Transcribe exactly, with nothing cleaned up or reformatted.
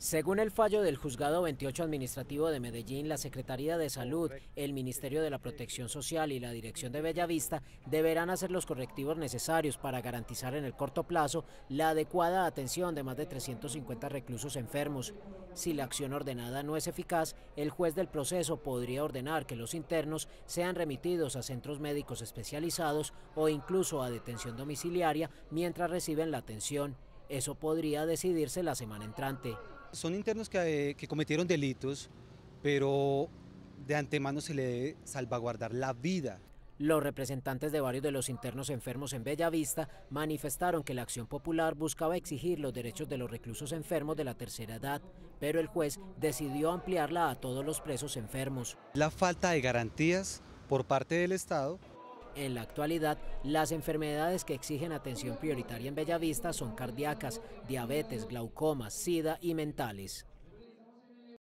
Según el fallo del Juzgado veintiocho Administrativo de Medellín, la Secretaría de Salud, el Ministerio de la Protección Social y la Dirección de Bellavista deberán hacer los correctivos necesarios para garantizar en el corto plazo la adecuada atención de más de trescientos cincuenta reclusos enfermos. Si la acción ordenada no es eficaz, el juez del proceso podría ordenar que los internos sean remitidos a centros médicos especializados o incluso a detención domiciliaria mientras reciben la atención. Eso podría decidirse la semana entrante. Son internos que, eh, que cometieron delitos, pero de antemano se le debe salvaguardar la vida. Los representantes de varios de los internos enfermos en Bellavista manifestaron que la acción popular buscaba exigir los derechos de los reclusos enfermos de la tercera edad, pero el juez decidió ampliarla a todos los presos enfermos. La falta de garantías por parte del Estado. En la actualidad, las enfermedades que exigen atención prioritaria en Bellavista son cardíacas, diabetes, glaucoma, sida y mentales.